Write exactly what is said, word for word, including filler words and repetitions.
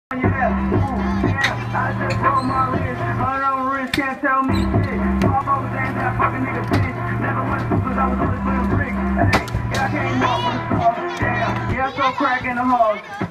Yeah, ooh, yeah, I just roll my wrist. Hundred on wrist, can't tell me shit. Pop over there, that fucking nigga bitch. Never went to cause I was always playing bricks. Hey, yeah, I came off on the sauce. Yeah, yeah, I saw crack in the halls.